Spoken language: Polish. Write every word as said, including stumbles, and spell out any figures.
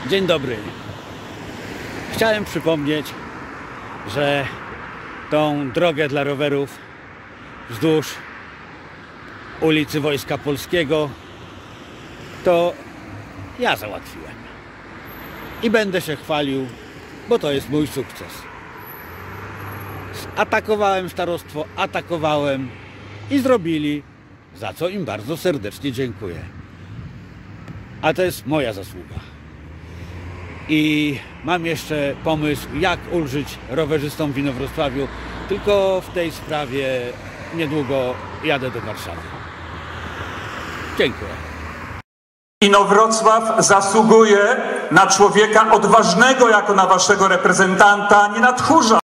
Dzień dobry. Chciałem przypomnieć, że tą drogę dla rowerów wzdłuż ulicy Wojska Polskiego to ja załatwiłem. I będę się chwalił, bo to jest mój sukces. Atakowałem starostwo, atakowałem i zrobili, za co im bardzo serdecznie dziękuję. A to jest moja zasługa. I mam jeszcze pomysł, jak ulżyć rowerzystom w Inowrocławiu, tylko w tej sprawie niedługo jadę do Warszawy. Dziękuję. Inowrocław zasługuje na człowieka odważnego jako na waszego reprezentanta, nie na tchórza.